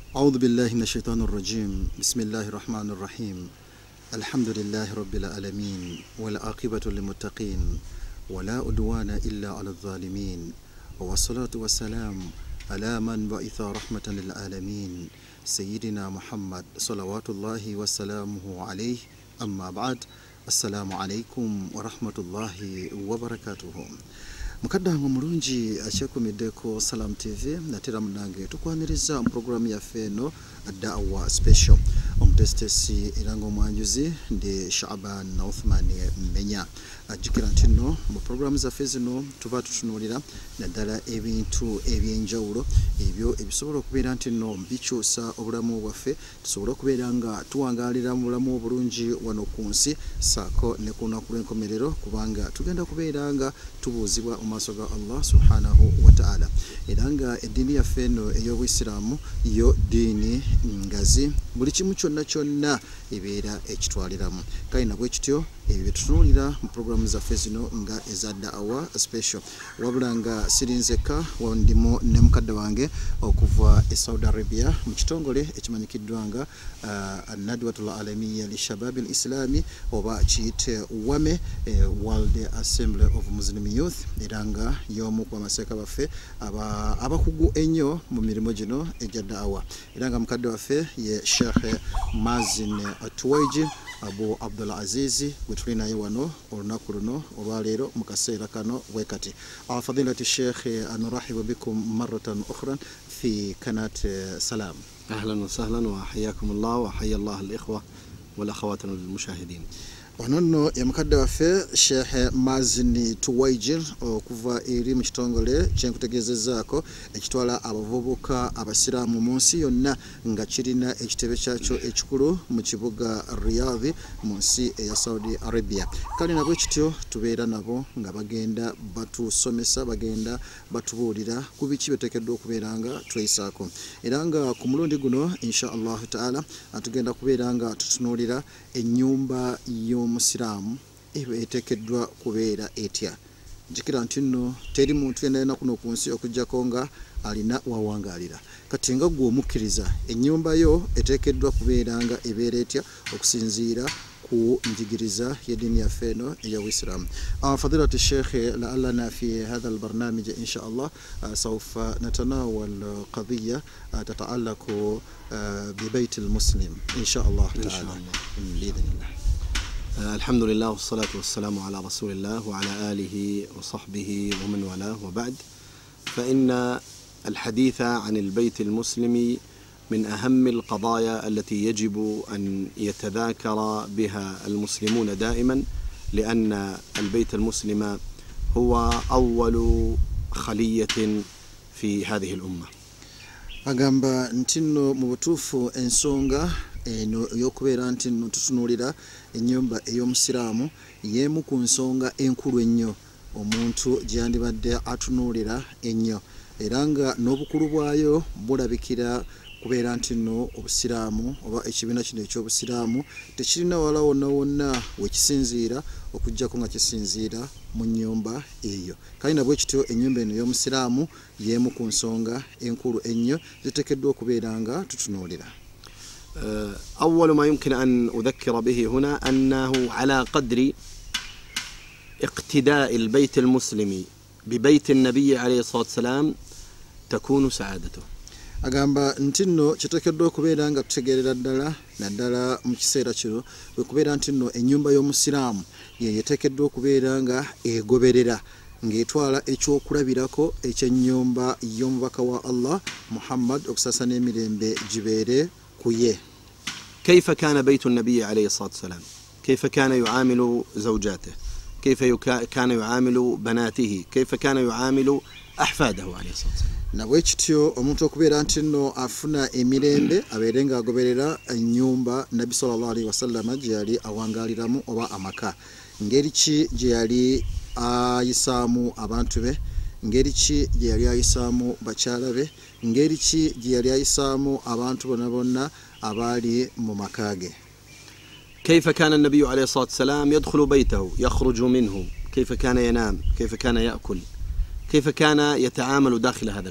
أعوذ بالله من الشيطان الرجيم بسم الله الرحمن الرحيم الحمد لله رب العالمين والعاقبة للمتقين ولا أدوان إلا على الظالمين والصلاة والسلام على من بعث رحمة للعالمين سيدنا محمد صلوات الله وسلامه عليه أما بعد السلام عليكم ورحمة الله وبركاته. Mukaddango mulungi akyekumiddeko Salam TV natera munange tukwaniriza mu programu yaffe eno Da'wa Special omutesitesi era ng'omwanjuzi ndi Shaaban Uthman Mmenya. Ajjukira nti nno mu programu zaffe zino tuba tutunuulira naddala ebintu ebyenjawulo ebyo ebisobola okubeera nti nno bikyusa obulamu bwaffe, tusobola okubeera nga tuwangaalira mu bulamu obulungi wano ku nsi saako ne ku lunaku lw'enkomerero, kubanga tugenda kubeera nga tubuuzibwa maaso ga Allah subhanahu wa ta'ala. Era nga eddiini yaffe eno ey'Obuyisiraamu yo ddiini ngazi, buli kimu kyonna kyonna ebeera ekitwaliramu. Kale na bwe kityo ebyo bye tutunuulira mu programu zaffe zino nga eza Da'wa Special. Wabula nga sirinzeka wandimu ne mukadde wange okuva e Saudi Arabia mu kitongole ekimanyikiddwa nga Nadwatul Alamiya li Shababil Islami oba kiyite WAME, World Assembly of Muslim Youth, era nga y'omu ku bamaseeka baffe abakugu ennyo mu mirimu gino egya da'wa. Era nga mukadde waffe ye Sheikh Mazin Tuwaiji Abu Abdul Aziz gwe tuli naye wano olunaku luno olwaleero mu kaseera kano bwe kati. Fadilati Sheikh nurahibu bikum marratan ukhra fi kanat Salam. أهلا وسهلا وحياكم الله وحيا الله الإخوة والأخوات المشاهدين. Wanono ya mukadde waffe Sheikh Mazin Tuwaiji okuva eri mu kitongole kyenkutegeezezaako ekitwala abavubuka abasiraamu mu nsi yonna nga kirina ekitebe kyakyo ekikulu mu kibuga Riyadh mu nsi eya Saudi Arabia. Kale nabwe kityo tubeera nabo nga bagenda batusomesa, bagenda batubuulira ku biki biteekeddwa okubeera nga tweyisaako. Era nga ku mulundi guno insha Allah ta'ala tugenda kubeera nga tutunuulira ennyumba y'omusiraamu eteekeddwa kubeera etya. Njikira nti nno teri muntu yenna kuno ku nsi okuggyako nga alina wawangaalira. Kati nga gwe omukkiriza ennyumba yo eteekeddwa kubeera nga ebeera etya okusinziira ku njigiriza y'eddiini yaffe eno ey'Obuyisiraamu. فضيلة الشيخ لعلنا في هذا البرنامج إن شاء الله سوف نتناول قضية تتعلق ببيت المسلم إن شاء الله تعالى بإذن الله. الحمد لله والصلاة والسلام على رسول الله وعلى آله وصحبه ومن والاه، وبعد، فإن الحديث عن البيت المسلم من أهم القضايا التي يجب أن يتذاكر بها المسلمون دائما، لأن البيت المسلم هو أول خلية في هذه الأمة. agamba ntino mu butuufu ensonga eno y'okubeera nti nno tutunuulira ennyumba ey'omusiraamu y'emu ku nsonga enkulu ennyo omuntu gyandibadde atunuulira ennyo, era nga n'obukulu bwayo bulabikira kubeera nti nno obusiraamu oba ekibiina kino eky'obusiraamu tekirina wala wonna wonna wekisinziira okuggyako nga kisinziira mu nnyumba eyo. Kale nabwe kityo ennyumba eno y'omusiraamu y'emu ku nsonga enkulu ennyo ziteekeddwa okubeera nga tutunuulira. أول ما يمكن أن أذكر به هنا أنه على قدر اقتداء البيت المسلم ببيت النبي عليه الصلاة والسلام تكون سعادته. Agamba nti nno kiteekeddwa okubeera nga tutegeerera ddala naddala mu kiseera kino bwe kubeera nti nno ennyumba y'omusiraamu ye yeteekeddwa okubeera nga egoberera ng'etwala ekyokulabirako ekyennyumba y'omubaka wa Allah Muhammad okusaasa n'emirembe gibeere ku ye. كيف كان بيت النبي عليه الصلاة والسلام؟ كيف كان يعامل زوجاته؟ كيف كان يعامل بناته؟ كيف كان يعامل أحفاده عليه الصلاة والسلام؟ nabwe kityo omuntu okubeera nti nno afuna emirembe abeere nga agoberera ennyumba Nabbi sallallahu alaihi wasallam gye yali awangaaliramu oba amaka. Ngeri ki gye yali ayisaamu abantu be, ngeri ki gye yali ayisaamu bakyala be, ngeri ki gye yali ayisaamu abantu bonna bonna abaali mu maka ge. كيف كان النبي عليه الصلاة والسلام يدخل بيته يخرج منه؟ كيف كان ينام؟ كيف كان يأكل؟ كيف كان يتعامل داخل هذا البيت؟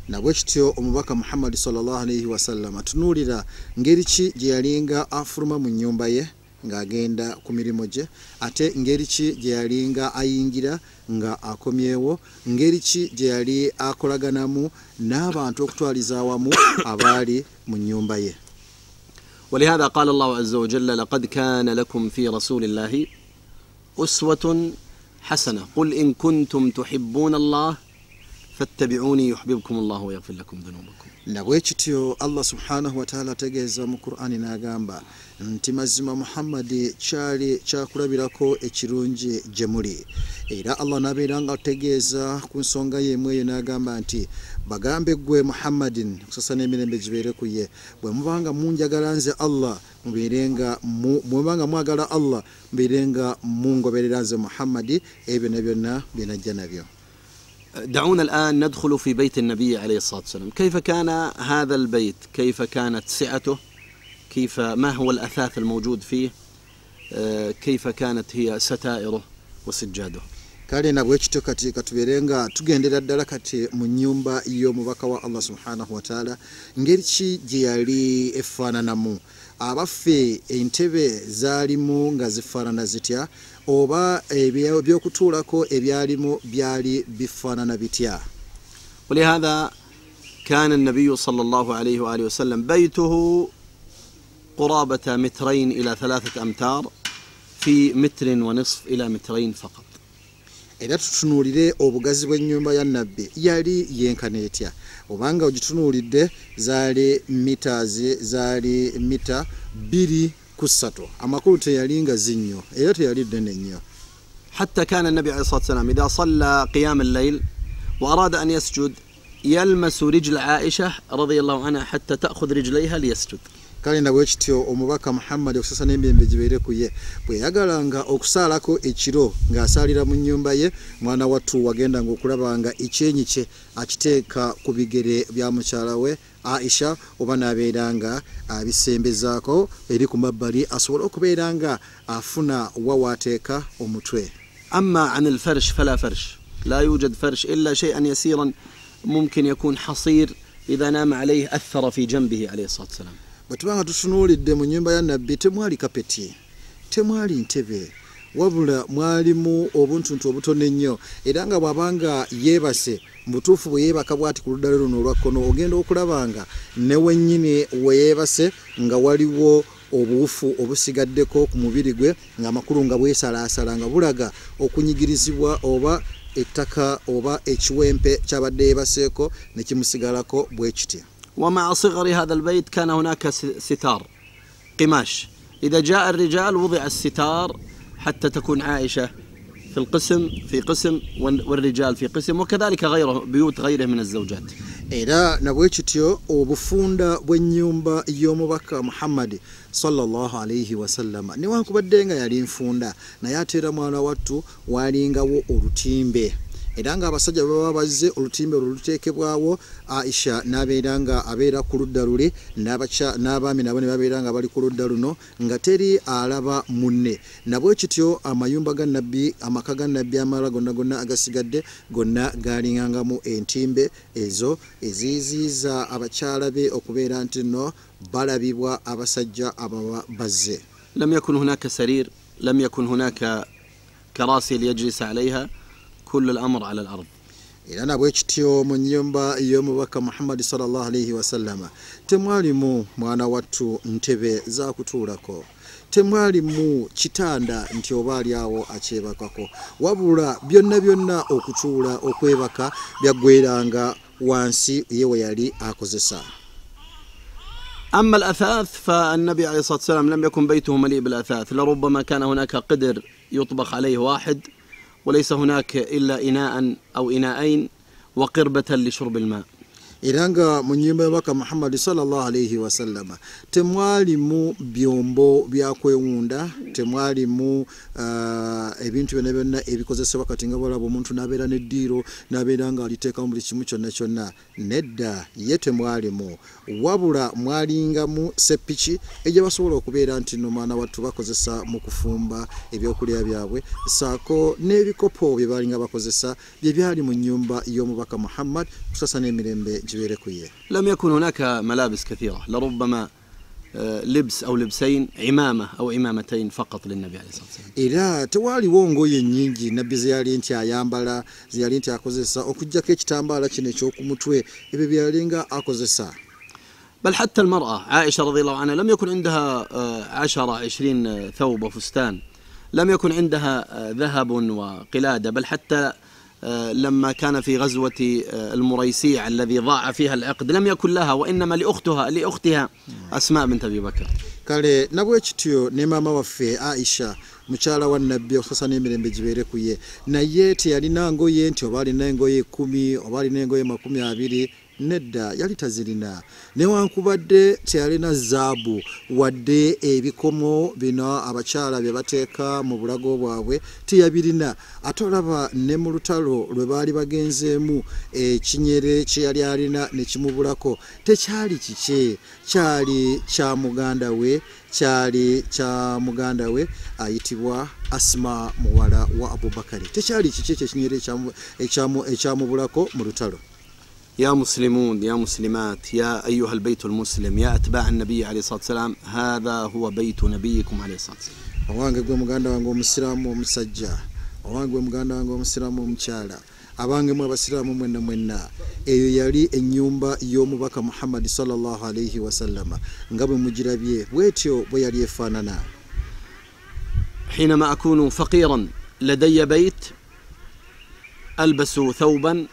nabwe kityo omubaka Muhammad sallallahu alayhi wasallam tunulira ngeri ki gye yalinga afuruma mu nnyumba ye ng'agenda ku mirimu gye, ate ngeri ki gye yalinga ayingira nga akomyewo, ngeri ki gye yali akolaganamu n'abantu okutwaliza awamu abaali mu nnyumba ye. ولهذا قال الله عز وجل لقد كان لكم في رسول الله أسوة حسنة قل إن كنتم تحبون الله فاتبعوني يحببكم الله ويغفر لكم ذنوبكم. nabwe kityo Allah subhanahu wa ta'ala ategeeza mu Qur'ani n'agamba nti mazima Muhammad kyali kyakulabirako ekirungi gye muli, era Allah n'abeera nga ategeeza ku nsonga y'emu eyo n'agamba nti bagambe gwe Muhammadin kusasa n'emirembe gibeere ku ye bwe mubanga munjagala nze Allah mubanga mwagala Allah mubeerenga mungoberera nze Muhammad ebyo ne byonna bye najja nabyo. دعونا الآن ندخل في بيت النبي عليه الصلاة والسلام. كيف كان هذا البيت؟ كيف كانت سعته؟ ما هو الأثاث الموجود فيه؟ كيف كانت هي ستائره وسجاده؟ kale nabwe kityo kati katubeerenga tugendera ddala kati mu nnyumba y'omubaka wa Allah subhanahu wa ta'ala ngeri ki gye yali efaananamu, abaffe entebe zaalimu nga zifaanana zitya, oba ebyokutuulako ebyalimu byali bifaanana bitya. ولهذا كان النبي صلى الله عليه وآله وسلم بيته قرابة 2 إلى 3 أمتار في 1.5 إلى 2 فقط. era tutunuulire obugazi bw'ennyumba ya nabbi yali yenkana etya, obanga ogitunuulidde zaali mita 2.3, amakulu teyali nga zinnyo era teyali ddene nnyo. حتى كان النبي عليه الصلاة والسلام إذا صلى قيام الليل وأراد أن يسجد يلمس رجل عائشة رضي الله عنها حتى تأخذ رجليها ليسجد. kale nabwe kityo omubaka Muhammad okusasa n'emirembe gibeere ku ye bwe yagalanga okusaalako ekiro ng'asaalira mu nnyumba ye, mwana wattu wagenda ng'okulabanga ekyenyi kye akiteeka ku bigere bya mukyala we Aisha, oba n'abeera nga abisembezaako eri ku mabbali asobole okubeera nga afuna wawaateeka omutwe. أما عن الفرش فلا فرش، لا يوجد فرش إلا شيئا يسيرا ممكن يكون حصير إذا نام عليه أثر في جنبه عليه الصلاة والسلام. bwe tubanga tutunuulidde mu nnyumba ya nabbi temwali kapeti, temwali ntebe, wabula mwalimu obuntuntu obutono ennyo, era nga bw'abanga yeebase mubutuufu bwe yeebaka bw'ati ku luddala luno olwa kkono ogenda okulabanga ne wennyini we yeebase nga waliwo obuwufu obusigaddeko ku mubiri gwe ng'amakulu nga bwesalaasala nga bulaga okunyigirizibwa oba ettaka oba ekiwempe ky'abadde yeebaseeko ne kimusigalako bwe kityo. ومع صغر هذا البيت كان هناك ستار قماش، إذا جاء الرجال وضع الستار حتى تكون عائشة في قسم والرجال في قسم، وكذلك بيوت غيره من الزوجات. era nabwe kityo obufunda bw'ennyumba y'omubaka Muhammad sallallahu alayhi wasallam newankubadde nga yali nfunda naye ate era mwana wattu walingawo olutimbe, era nga abasajja baba bazze olutimbe oluteekebwawo Aisha n'abeera nga abeera ku ludda luli n'abaami nabo ne babeera nga bali ku ludda luno nga teri alaba munne. Nabwe kityo amayumba ga nabbi, amaka ga nabbi amala gonna agasigadde gonna galingangamu entimbe ezo eziziiza abakyala be okubeera nti no balabibwa abasajja ababa bazze. لم يكن هناك سرير، لم يكن هناك كراسي ليجلس عليها، كل الأمر على الأرض. era nabwe kityo mu nnyumba y'omubaka Muhammad sallallahu alayhi wasallam temwalimu mwana wattu ntebe za kutuulako, temwalimu kitanda nti oba ali awo akyebakako, wabula byonna okutuula okwebaka byaggweranga wansi ye we yali akozesa. أما الأثاث فالنبي عليه الصلاة والسلام لم يكن بيته مليء بالأثاث، لربما كان هناك قدر يطبخ عليه واحد وليس هناك إلا إناء أو إناءين وقربة لشرب الماء. Iranga mu nnyumba y'Omubaka Muhammad sallallahu alayhi wa sallam temwalimu byombo byakwewunda, temwalimu ebintu byonna ebikozesebwa kati nga bolaba omuntu n'abeera n'eddiiro n'abeera nga aliteekamu buli kimu kyonna nedda ye temwalimu, wabula mwalingamu seppiki ejja basobola okubeera nti no mwana wattu bakozesa mu kufumba ebyokulya byabwe, saako n'ebikopo bye balinga bakozesa bye byali mu nnyumba y'Omubaka Muhammad kusasa n'emirembe جبيركوية. لم يكن هناك ملابس كثيرة، لربما لبس أو لبسين، عمامة أو عمامتين فقط للنبي عليه الصلاة والسلام. إذا توالي وونغو ينينجي نبي زيالين تيا يامبالا زيالين تيا أكوزيسا أكوجا كيش تامبالا كينيشوكو متوي إبي بيالينغا أكوزيسا. بل حتى المرأة عائشة رضي الله عنها لم يكن عندها 10-20 ثوب وفستان، لم يكن عندها ذهب وقلادة، بل حتى لما كان في غزوة المريسيع الذي ضاع فيها العقد لم يكن لها، وإنما لأختها أسماء بنت أبي بكر. kale nabwe kityo ne mama waffe Aisha mukyala wa Nabbi osasa n'emirembe gibeerekuye naye teyalina ngoye nti oba alina engoye 10 oba alina engoye 20 nedda yali tazirina newankubadde teyalina zaabu wadde ebikomo bino abakyala bye bateeka mu bulago bwabwe teyabirina ate olaba ne mu lutalo lwe baali bagenzeemu ekinyere kye yali alina ne kimubulako tekyali kike kyali kya muganda we ayitibwa Asma muwala wa Abubakari tekyali kike ekinyere ekyamubulako mu lutalo. يا مسلمون يا مسلمات يا أيها البيت المسلم يا أتباع النبي عليه الصلاة والسلام هذا هو بيت نبيكم عليه الصلاة والسلام. Owange gwe muganda wange omusiraamu omusajja, owange gwe muganda wange omusiraamu omukyala, abange mu abasiraamu mwenna eyo yali ennyumba y'omubaka Muhammad sallallahu alayhi wa sallam nga bwe mugirabye bwetyo bwe yali efaanana. حينما أكون فقيرا لدي بيت ألبس ثوبا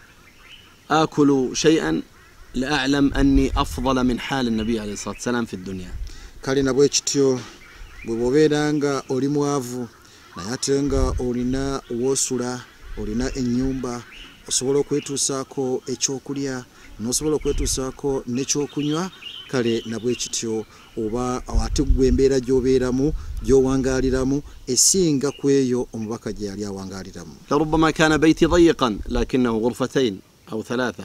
آكل شيئا لأعلم أني أفضل من حال النبي عليه الصلاة والسلام في الدنيا. kale nabwe kityo bwe bobeeranga oli mwavu naye ate nga olina wosula olina ennyumba osobola okwetuusaako ekyokulya n'osobola okwetuusaako n'ekyokunywa kale nabwe kityo oba ate gwe embeera gy'obeeramu gy'owangaaliramu esinga ku eyo omubaka gye yali awangaaliramu. لربما كان بيتي ضيقا لكنه غرفتين أو 3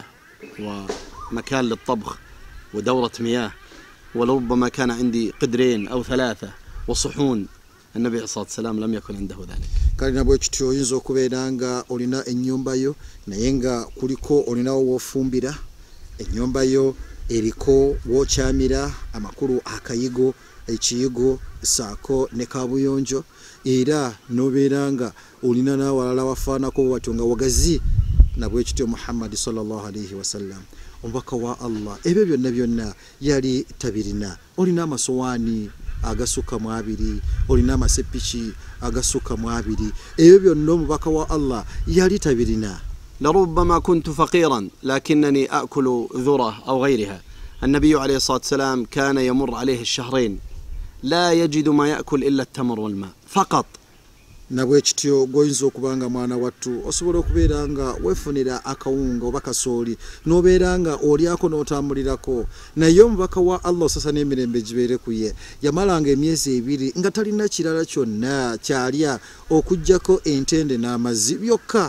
ومكان للطبخ ودورة مياه، ولربما كان عندي قدرين أو 3 وصحون. النبي عليه الصلاة والسلام لم يكن عنده ذلك. kale nabwe kityo oyinza okubeera nga olina ennyumba yo naye nga kuliko olinawo w'ofumbira, ennyumba yo eriko w'okyamira amakulu akayigo ekiyigo saako ne kabuyonjo era n'obeera nga olina n'awalala wafaanako watyo nga wagazi. nabwe kityo Muhammad sallallahu alayhi wa sallam omubaka wa Allah ebyo byonna yali tabirina. olina amasowaani agasuka mu 2, olina amasepiki agasuka mu 2, ebyo byonna omubaka wa Allah yali tabirina. لربما كنت فقيرا لكنني أكل ذرة أو غيرها. النبي عليه الصلاة والسلام كان يمر عليه الشهرين لا يجد ما يأكل إلا التمر والماء فقط. nabwe kityo goyinza okubanga mwana wattu osobola okubeera nga wefunira akawunga oba kasooli n'obeera nga olyako n'otambulirako naye omubaka wa Allah sasa n'emirembe gibeere ku ye yamalanga emyezi 2 nga talina kirala kyonna kyalya okujjako entende n'amazzi byokka.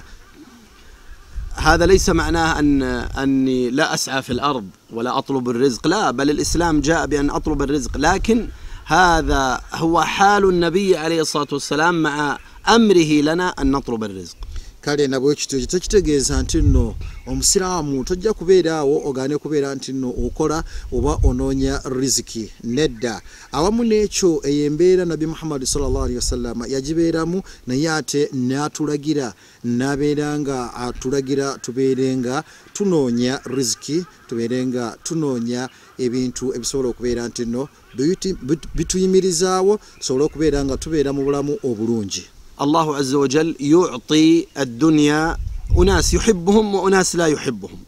هذا ليس معناه أني لا أسعى في الأرض ولا أطلب الرزق، لا، بل الإسلام جاء بأن أطلب الرزق، لكن هذا هو حال النبي عليه الصلاة والسلام مع أمره لنا أن نطلب الرزق. kale nabwe kityo tekitegeeza nti nno omusiraamu tojja kubeeraawo ogaane kubeera nti nno okola oba onoonya riziki nedda. awamu n'ekyo eyembeera Nabi Muhammad sallallahu alayhi wasallam yagibeeramu naye ate n'atulagira n'abeera nga atulagira tubeere nga tunoonya riziki, tubeere nga tunoonya ebintu ebisobola okubeera nti nno bituyimirizaawo tusobole okubeera nga tubeera mu bulamu obulungi. الله عز وجل يعطي الدنيا أناس يحبهم وأناس لا يحبهم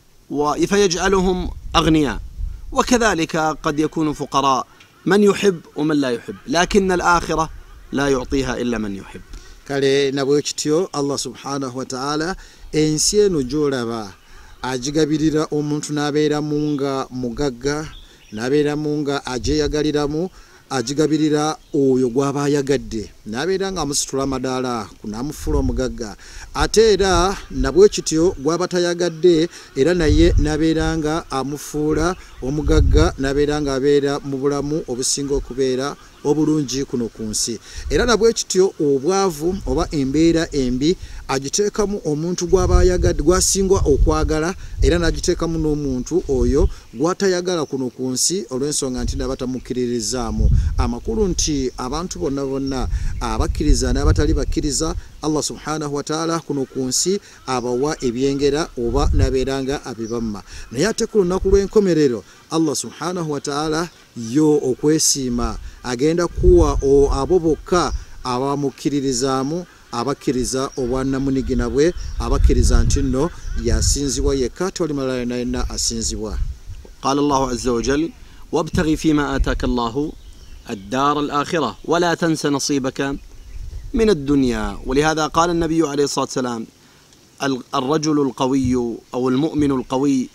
فيجعلهم أغنياء، وكذلك قد يكون فقراء من يحب ومن لا يحب، لكن الآخرة لا يعطيها إلا من يحب. kale nabwe kityo Allah subhanahu wa ta'ala ensi eno gy'olaba agigabirira omuntu n'abeeramu nga mugagga n'abeeramu nga agyeyagaliramu agigabirira oyo gw'aba ayagadde. nabeera nga amusitula amadaala kunamufuula omugagga ate era nabwe kityo gwabatayagadde era naye nabeera nga amufuula omugagga nabeera nga abeera mu bulamu obusinga okubeera obulungi kuno ku nsi era nabwe kityo obwavu oba embeera embi agiteekamu omuntu gwasingwa okwagala era n'agiteekamu n'omuntu oyo gwatayagala kuno ku nsi olw'ensonga nti nabatamukiririzaamu amakulu nti abantu bonna abakkiriza n'abatali bakkiriza Allah subhanahu wa ta'ala kuno ku nsi abawa ebyengera oba nabeeranga abibamma naye ate ku lunaku lw'enkomerero Allah subhanahu wa ta'ala yo okwesiima agenda kuwa abo bokka abamukkiririzaamu abakkiriza obwannamunigina bwe abakkiriza nti nno yasinzibwa yekka toli malala yenna asinzibwa. قال الله عز وجل وابتغ فيما آتاك الله الدار الآخرة ولا تنس نصيبك من الدنيا ولهذا قال النبي عليه الصلاة والسلام الرجل القوي أو المؤمن القوي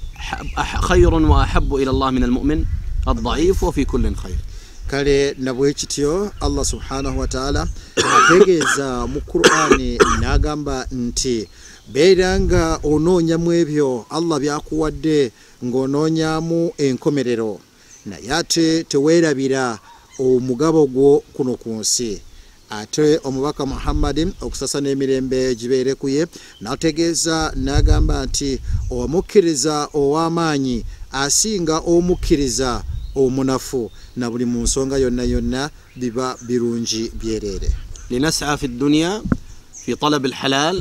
خير وأحب إلى الله من المؤمن الضعيف وفي كل خير. kale nabwe kityo Allah subhanahu wa ta'ala ategeeza mu Qur'ani n'agamba nti beeranga onoonyamu ebyo Allah byakuwadde ng'onoonyamu enkomerero naye ate teweerabira omugabo gwo kuno ku nsi ate omubaka Muhammadin okusasa n'emirembe gibeere ku ye n'ategeeza n'agamba nti omukkiriza ow'amaanyi asinga omukkiriza omunafu na buli mu nsonga yonna biba birungi byerere. لنسعى في الدنيا في طلب الحلال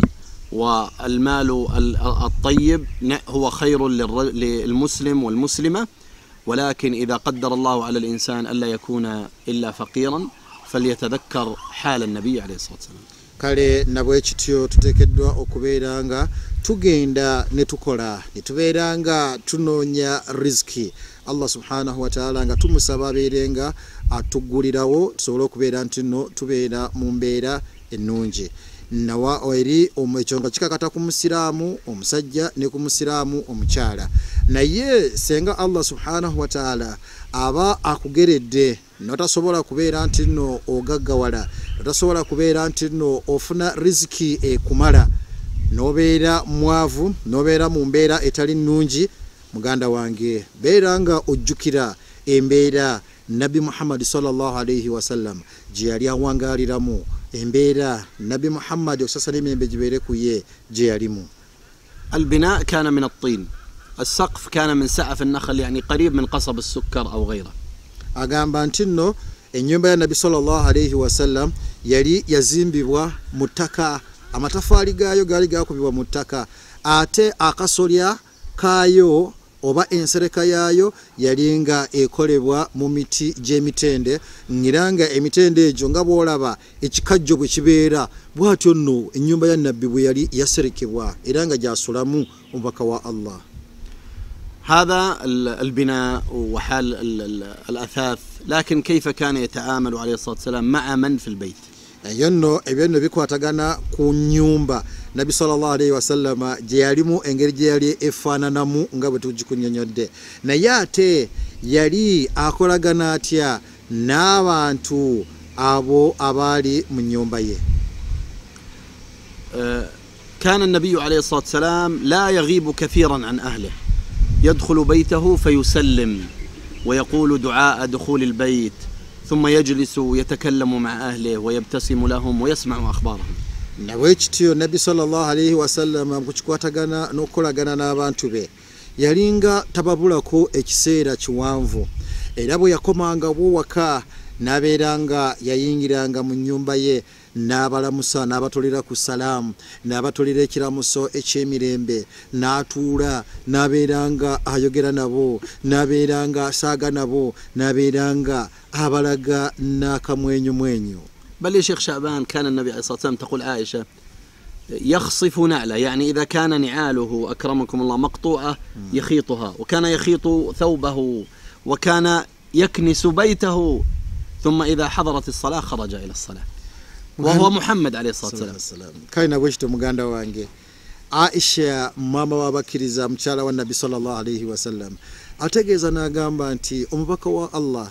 والمال الطيب هو خير للمسلم والمسلمة ولكن إذا قدر الله على الإنسان ألا يكون إلا فقيرا فليتذكر حال النبي عليه الصلاة والسلام. kale nabwe kityo tutekeddwa okubeera nga tugenda ne tukola ne tubeera nga tunoonya riziki Allah subhanahu wa ta'ala nga tumusaba abeerenga atugulirawo tusobole okubeera nti nno tubeera mu mbeera ennungi nawa eri ekyo nga kikakata ku musiraamu omusajja ne ku musiraamu omukyala naye senga Allah subhanahu wa ta'ala aba akugeredde notasobola kubeera nti nno ogaggawala notasobola kubeera nti nno ofuna riziki ekumala nobeera mwavu nobeera mu mbeera etali nnungi muganda wange beera nga ojjukira embeera Nabi Muhammad sallallahu alayhi wa sallam gye yali awangaaliramu embeera Nabi Muhammad okusasa n'emirembe gibeere ku ye gye yalimu. البناء كان من الطين السقف كان من سقف النخل يعني قريب من قصب السكر أو غيره. agamba nti nno ennyumba ya Nabi sallallahu alayhi wa sallam yali yazimbibwa mu ttaka amatafaali gaayo gaali gaakubibwa mu ttaka ate akasolya kaayo oba ensereka yaayo yalinga ekolebwa mu miti gy'emitende ngiranga emitende egyo nga bw'olaba ekikajjo bwe kibeera bw'atyo nno ennyumba ya Nabbi bwe yali yaserekebwa era nga gyasulamu omubaka wa Allah. هذا البناء وحال الأثاث لكن كيف كان يتعامل عليه الصلاة والسلام مع من في البيت؟ yonno ebyenno bikwatagana ku nyumba Nabi sallallahu alayhi wasallam gye yalimu engeri gye yali efaananamu nga bwe tugikunyonyodde naye ate yali akolagana atya n'abantu abo abaali mu nyumba ye. كان النبي عليه الصلاة والسلام لا يغيب كثيرا عن أهله يدخل بيته فيسلم ويقول دعاء دخول البيت ثم يجلس يتكلم مع أهله ويبتسم لهم ويسمع أخبارهم. nabwe kityo Nabi sallallahu alayhi wasallam kukikwatagana n'okukolagana n'abantu be yalinga tababulako ekiseera kiwanvu era bwe yakomanga waka n'abeeranga yayingiranga mu nnyumba ye n'abalamusa n'abatolera ku salaamu n'abatolera ekiramuso eky'emirembe n'atuula n'abeeranga ayogera nabo n'abeeranga asaaga nabo n'abeeranga abalaga n'akamwenyumwenyu. بل يا شيخ شعبان كان النبي عليه الصلاة والسلام تقول عائشة يخصف نعله يعني إذا كان نعاله أكرمكم الله مقطوعة يخيطها وكان يخيط ثوبه وكان يكنس بيته ثم إذا حضرت الصلاة خرج إلى الصلاة وهو محمد عليه الصلاة والسلام. كاين وجهته مغاندا وانجي عائشة ماما وابكريزا مشالا والنبي صلى الله عليه وسلم ategeeza n'agamba nti omubaka wa Allah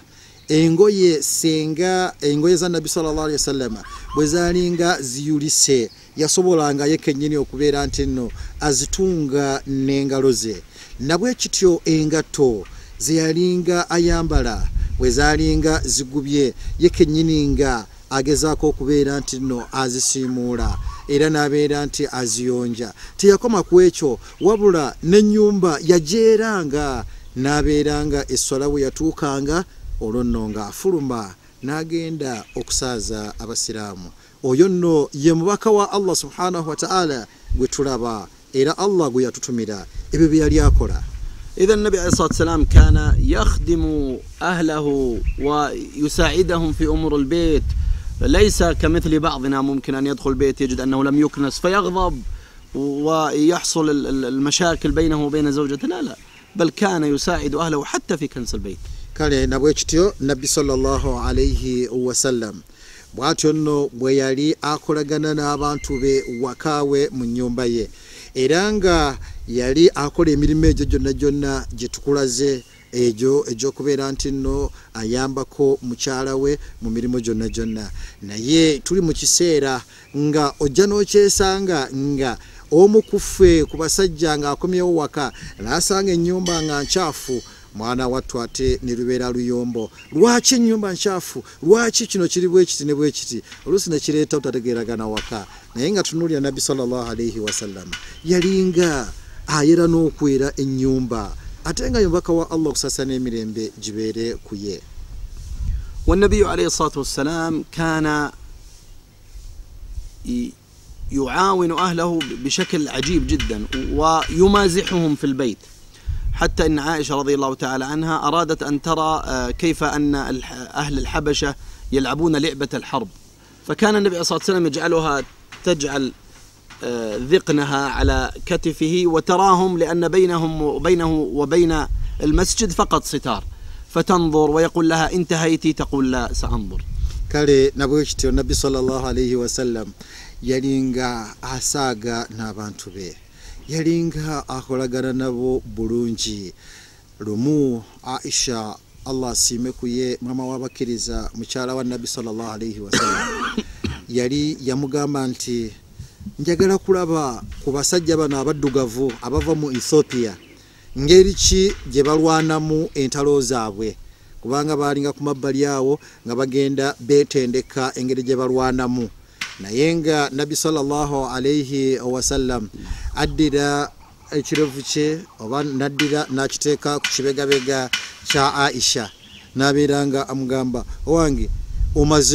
engoye za Nabbi sallallahu alaihi wasallam bwe zalinga ziyulise yasobolanga yekennyini okubeera nti nno azitunga n'engalo ze. Nabwe kityo engatto ze yalinga ayambala bwe zalinga zigubye yekennyini nga agezaako okubeera nti nno azisiimuula era n'abeera nti aziyonja. Teyakoma ku ekyo wabula n'ennyumba yajeeranga n'abeera nga esswala bwe yatuukanga olwo nno ng'afuluma n'agenda okusaaza abasiraamu. Oyo nno ye mubaka wa Allah subhanahu wa ta'ala gwe tulaba era Allah gwe yatutumira ebyo bye yali akola. إذا النبي عليه الصلاة والسلام كان يخدم أهله ويساعدهم في أمور البيت، ليس كمثل بعضنا ممكن أن يدخل البيت يجد أنه لم يكنس فيغضب ويحصل المشاكل بينه وبين زوجته. لا، بل كان يساعد أهله حتى في كنس البيت. كان نبويتيو النبي صلى الله عليه وسلم bwatyo nno bwe yali akolagana n'abantu be wakawe mu nnyumba ye era nga yali akola emirimu egyo gyonna gye tukulaze egy'okubeera nti nno ayambako mukyala we mu mirimu gyonna. Naye tuli mu kiseera nga ojja n'okyesanga nga omu ku ffe ku basajja ng'akomyewo waka n'asanga ennyumba nga nkyafu. Mwana wattu ate ne lubeera luyombo. Lwaki ennyumba nkyafu? Lwaki kino kiri bwe kiti ne bwe kiti? Oluusi ne kireeta obutategeeragana waka. Naye nga tunuulira Nabbi sallallahu alaihi wasallam yalinga ayera n'okwera ennyumba ate nga mubaka wa Allah okusasa n'emirembe gibeere ku ye. والنبي عليه الصلاة والسلام كان يعاون أهله بشكل عجيب جدا ويمازحهم في البيت، حتى إن عائشة رضي الله تعالى عنها أرادت أن ترى كيف أن أهل الحبشة يلعبون لعبة الحرب، فكان النبي صلى الله عليه وسلم تجعل ذقنها على كتفه وتراهم لأن بينه وبين المسجد فقط ستار، فتنظر ويقول لها انتهيتي؟ تقول لا سأنظر. kale nabwekityo النبي صلى الله عليه وسلم yalinga asaaga n'abantu be, yalinga akolagana nabo bulungi. Lumu Aisha Allah asiime ku ye mama w'abakkiriza mukyala wa Nabbi sallallahu alaihi wasallam yali yamugamba nti njagala kulaba ku basajja bano abaddugavu abava mu Ethiopia ngeri ki gye balwanamu entalo zaabwe, kubanga baalinga ku mabbali awo nga bagenda beetendeka engeri gye balwanamu. Naye nga Nabbi sallallahu alaihi wasallam addira ekirevu kye oba naddira n'akiteeka ku kibegabega kya Aisha n'abeeranga amugamba, owange omaze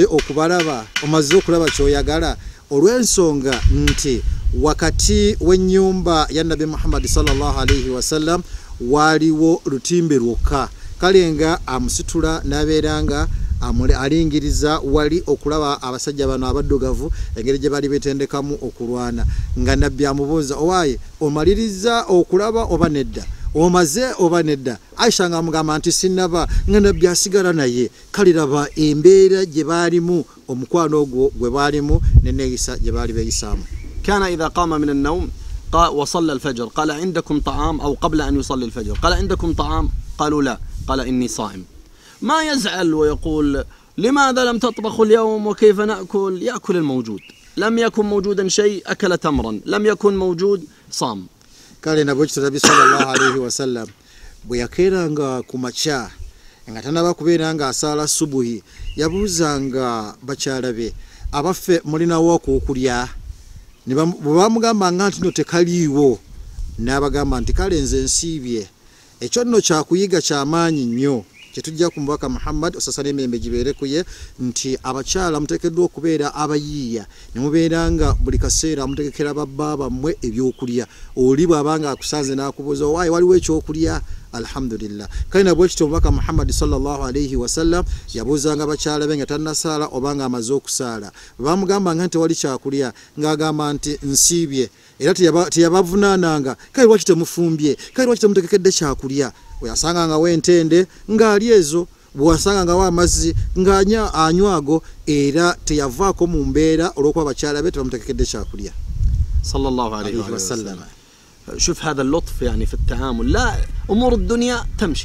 okulaba kyoyagala, olw'ensonga nti wakati w'ennyumba ya Nabbi Muhammad sallallahu alaihi wasallam waaliwo lutimbe lwokka. Kale nga amusitula n'abeeranga alingiriza wali okulaba abasajja bano abaddugavu engeri gye bali betendekamu okulwana. Nga Nabbi amubuuza, owaaye omaliriza okulaba oba nedda? Omaze oba nedda? Aisha nga amugamba nti sinnaba. Nga Nabbi asigala naye. Kale raba embeera gye baalimu, omukwano ogwo gwe baalimu n'enneeyisa gye baali beeyisaamu. كان إذا قام من النوم وصلى الفجر قال عندكم طعام، أو قبل أن يصلي الفجر قال عندكم طعام؟ قالوا لا، قال إني صائم. ما يزعل ويقول لماذا لم تطبخوا اليوم وكيف نأكل؟ يأكل الموجود، لم يكن موجودا شيء أكل تمرا، لم يكن موجود صام. قال نبوة النبي صلى الله عليه وسلم bweyakeeranga ku makya nga tanaba kubeera nga asaala subuhi yabuuzanga bakyala be, abaffe mulinawo okwokulya? Ne bamugamba nga nti no tekaliiwo, n'abagamba nti kale nze nsiibye. Ekyo nno kyakuyiga ky'amaanyi nnyo kyetujja ku mubaka Muhammad osasa n'emirembe gibeere ku ye nti abakyala muteekeddwa okubeera abayiiya, ne mubeera nga buli kaseera mutegekera babbaaba mmwe ebyokulya. Oli bw'abanga akusanze n'akubuuza, owaaye waliwo ekyokulya? Alhamdulillah. Kale nabwe kityo mubaka Muhammad sallallahu alaihi wasallam yabuuzanga abakyala be nga tannasaala oba nga amaze okusaala. Bamugamba nga nti wali kyakulya ng'agamba nti nsiibye, era teyabavunaananga, kale lwaki temufumbye, kale lwaki temutegekedde kyakulya? Bweyasanga nga w'entende ng'ali ezo, bw'asanga nga w'amazzi anywago, era teyavaako mu mbeera olw'okuba abakyala be tebamutegekedde kyakulya. sallallahu alaihi wasallam. شوف هذا اللطف يعني في التعامل. لا، أمور الدنيا تمشي،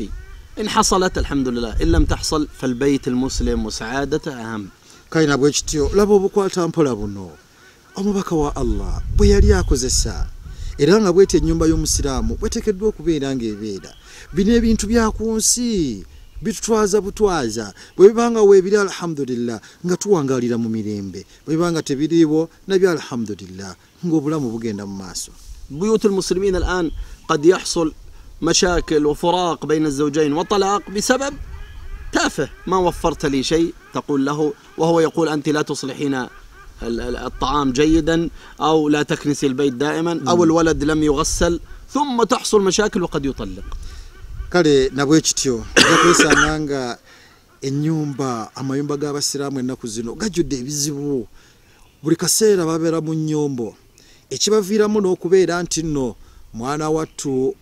إن حصلت الحمد لله، إن لم تحصل فالبيت المسلم وسعادته أهم. كاين بوجتيو لابو بكواتا مpola buno omubaka wa Allah bwe yali akozesa era nga bwete ennyumba y'omusiraamu bwetekeddwa okubeera ng'ebeera bino ebintu bya ku nsi bitutwaza butwaza bwe bibanga weebiri alhamdulillah nga tuwangalira mu mirembe bwe bibanga tebiriiwo nabyo alhamdulillah ng'obulamu bugenda mu maaso. بيوت المسلمين الآن قد يحصل مشاكل وفراق بين الزوجين وطلاق بسبب تافه، ما وفرت لي شيء تقول له وهو يقول أنت لا تصلحين الطعام جيدا أو لا تكنسي البيت دائما أو الولد لم يغسل، ثم تحصل مشاكل وقد يطلق. kale nabwe kityo gakwesanga ennyumba amayumba g'abasiraamu ennaku zino gajjudde ebizibu buli kaseera babeera mu nnyombo ekibaviiramu n'okubeera nti nno mwana wattu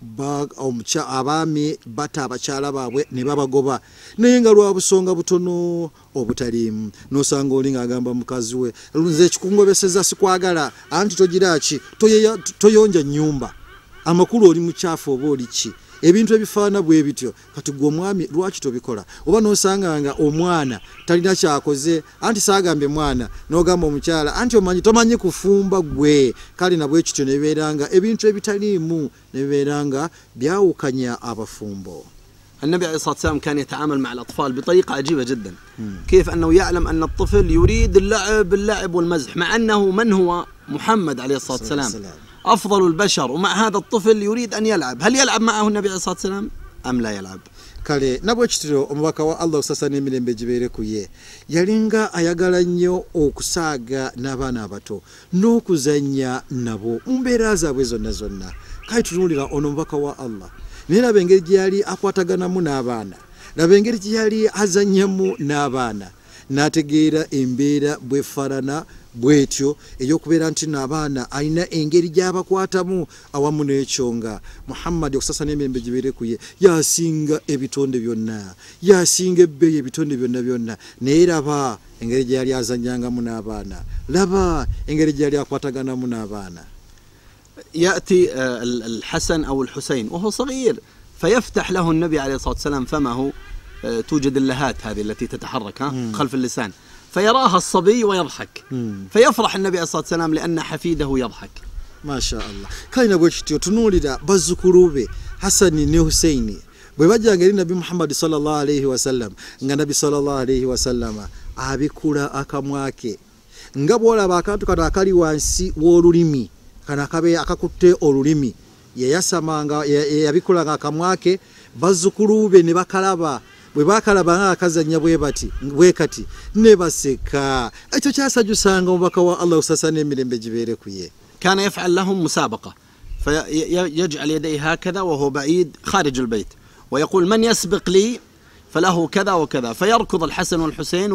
abaami bata abakyala baabwe ne babagoba naye nga lwa busonga butono obutaliimu n'osanga oli ng'agamba mukazi we nze ekikungobeseza sikwagala anti togira ki toyonja nnyumba amakulu oli mukyafu oba oli ki ebintu ebifaana bwe bityo kati gwe omwami lwaki tobikola oba n'osanganga omwana talina kyakoze anti saagambye mwana n'ogamba omukyala anti tomanyi kufumba gwe kale nabwe kityo ne bibeeranga ebintu ebitaliimu ne bibeeranga byawukanya abafumbo. النبي عليه الصلاة والسلام كان يتعامل مع الأطفال بطريقة عجيبة جدا. كيف أنه يعلم أن الطفل يريد اللعب والمزح مع أنه من هو محمد عليه الصلاة والسلام أفضل البشر، ومع هذا الطفل يريد أن يلعب. هل يلعب معه النبي عليه الصلاة والسلام أم لا يلعب؟ kale nabwe kitiro omubaka wa Allah sasa n'emirembe gibeere ku ye yalinga ayagala nnyo okusaaga n'abaana abato n'okuzannya nabo mu mbeera zaabwe zonna kale tutunuulira ono omubaka wa Allah naye laba engeri gye yali akwataganamu n'abaana, laba engeri gye yali azannyamu n'abaana n'ategeera embeera bwefaanana bwetyo ey'okubeera nti n'abaana alina engeri gy'abakwatamu awamu n'ekyonga Muhammad okusasa n'emirembe gibeere ku ye yasinga ebitonde byonna, yasinga ebbeeyi ebitonde byonna naye laba engeri gye yali azannyangamu n'abaana, laba engeri gye yali akwataganamu n'abaana. يأتي الحسن أو الحسين وهو صغير فيفتح له النبي عليه الصلاة والسلام فمه، توجد اللهات هذه التي تتحرك خلف اللسان، فيراها الصبي ويضحك فيفرح النبي عليه الصلاة والسلام لأن حفيده يضحك. ما شاء الله. كاين بوشتيو تنولد بزكروبي حسن ني حسين bwe bajjanga eri Nabi Muhammad sallallahu alayhi wasallam nga Nabi sallallahu alayhi wasallam abikula akamwake nga bwolaba akantu kano akali wansi w'olulimi kana kabe akakutte olulimi yayasamanga yabikulanga akamwake bazukulube ne bakalaba bwe bakalaba nga akazanya bwe kati ne baseka ekyo kyasajusanga omubaka wa Allah sasa n'emirembe gibeere ku ye. كان يفعل لهم مسابقة فيجعل يديه هكذا وهو بعيد خارج البيت ويقول من يسبق لي فله كذا وكذا، فيركض الحسن والحسين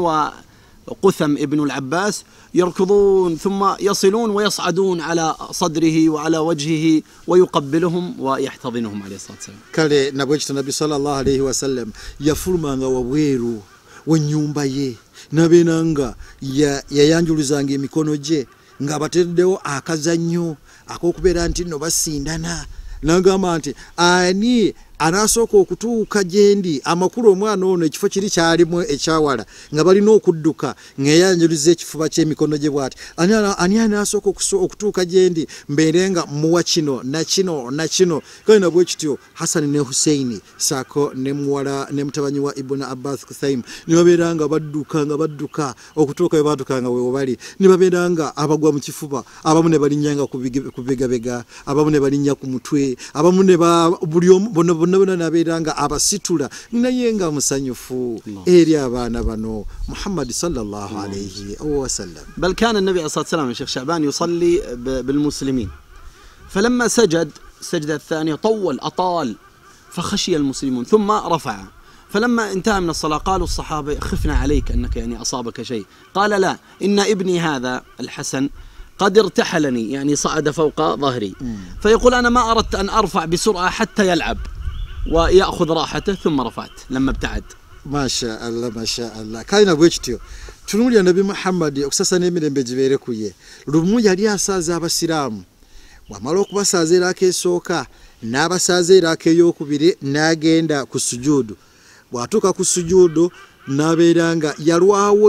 وقثم ابن العباس يركضون ثم يصلون ويصعدون على صدره وعلى وجهه ويقبلهم ويحتضنهم عليه الصلاة والسلام. kale nabwekito Nabi sallallahu alayhi wasallam yafulumanga wabweru w'ennyumba ye nabenanga yayanjuluzanga emikono gye nga bateddewo akazannyo ak'okubeera nti nno basindana n'agamba nti ani anasooka okutuuka gyendi amakulu omwana ono ekifo kiri kyalimu ekyawala nga balina okudduka ng'eyanjuluza ekifuba ky'emikono gye bw'ati ani anasooka okutuuka gyendi mbeerenga muwa kino na kino. kale nabwe kityo Hassan ne Hussein saako ne muwala ne mutabani wa Ibn Abbas Kuthaim ne babeeranga badduka okutuuka we baddukanga we bali ne babeeranga abagwa mu kifuba, abamu ne balinnyanga ku bigabega, abamu ne balinnya ku mutwe, abamu ne buli omu bonna nabeeranga abasitula naye nga musanyufu eri abaana bano Muhammad sallallahu alayhi wasallam. بل كان النبي عليه الصلاة والسلام الشيخ شعبان يصلي بالمسلمين، فلما سجد السجدة الثانية أطال فخشي المسلمون ثم رفع، فلما انتهى من الصلاة قالوا الصحابة خفنا عليك أنك يعني أصابك شيء، قال لا إن ابني هذا الحسن قد ارتحلني يعني صعد فوق ظهري، فيقول أنا ما أردت أن أرفع بسرعة حتى يلعب ويأخذ راحته ثم رفعت لما ابتعد. ما شاء الله ما شاء الله. كاين بوجتيو tunulya Nabi Muhammad okusasa n'emirembe gibeere ku ye lumu yali asaaza abasiraamu wamala okubasaazirako esooka n'abasaazirako eyokubiri n'agenda ku sujuudu. Bw'atuuka ku sujuudu n'abeera nga yalwawo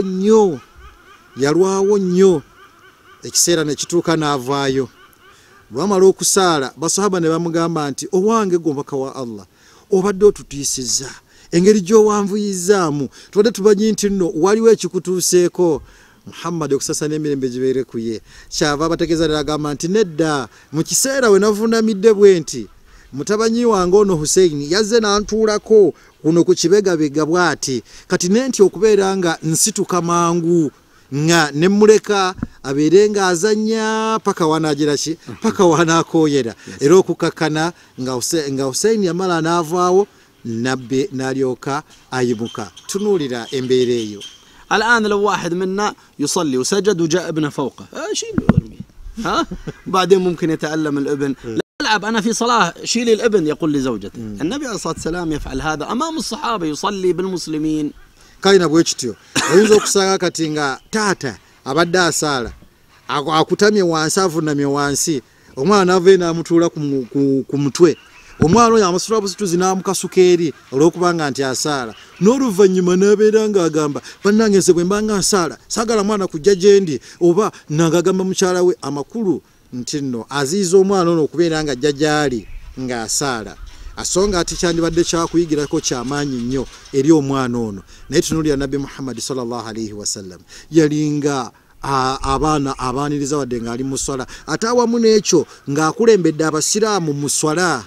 nnyo ekiseera ne kituuka n'avaayo. Lwamala okusaala basahaba ne bamugamba nti owange gomubaka wa Allah obadde otutiisizza engeri gy'owanvuyizaamu tubadde tubanyi nti nno waliwo ekikutuuseeko. Muhammad okusasa n'emirembe gibeere ku ye kyava abategeeza n'agamba nti nedda mu kiseera we navuunamidde bwe nti mutabanyi wange ono Hussein yazze n'antuulako kuno ku kibegabega bw'ati kati nenti okubeera nga nsituka mangu nga nemuleka abeere nga azanya paka wanagira ki paka wanakooyera era okukakana nga Hussein yamala n'avaawo nabbe n'alyoka ayimuka. tunuulira embeera eyo. الآن لو واحد منا يصلي وسجد وجاء ابنه فوقه شيل وارميه ها بعدين ممكن يتألم الابن. لا ألعب أنا في صلاة شيلي الابن يقول لزوجته. النبي عليه الصلاة والسلام يفعل هذا أمام الصحابة يصلي بالمسلمين. Kaina bwekityo oyinza okusanga kati nga taata abadde asaala akutamye wansi avunamye wansi omwana ave n'amutuula ku mutwe omwana oyo amasula busituzi n'amukasuka eri olw'okubanga nti asaala n'oluvannyuma n'abeera ng'agamba bannange nze bwe mbanga nsaala saagala mwana kujja gye ndi oba nangagamba mukyala we amakulu nti nno aziiza omwana ono okubeera nga ajja gy'ali ng'asaala. Asonga ati kyandibadde kyakuyigirako kyamaanyi nnyo eri omwana ono. Naye tunuulira Nabbi Muhammad sallallahu alayhi wasallam yalinga abaana abaaniriza wadde ng'ali mu swala ate awamu n'ekyo ng'akulembedde abasiraamu mu swala.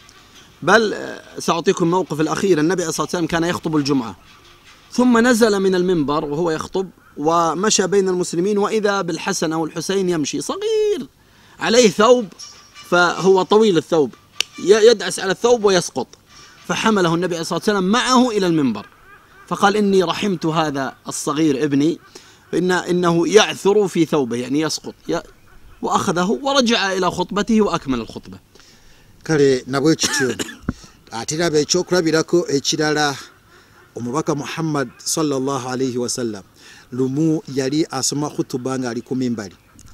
بل سأعطيكم موقف الأخير. النبي صلى الله عليه وسلم كان يخطب الجمعة ثم نزل من المنبر وهو يخطب ومشى بين المسلمين وإذا بالحسن أو الحسين يمشي صغير عليه ثوب فهو طويل الثوب يدعس على الثوب ويسقط فحمله النبي صلى الله عليه وسلم معه إلى المنبر فقال إني رحمت هذا الصغير ابني إنه يعثر في ثوبه يعني يسقط وأخذه ورجع إلى خطبته وأكمل الخطبة. Kale nabwe kityo atirabe ekyokulabirako ekirala omubaka Muhammad sallallahu alayhi wasallam lumu yali asoma khutuba nga ali ku mimbali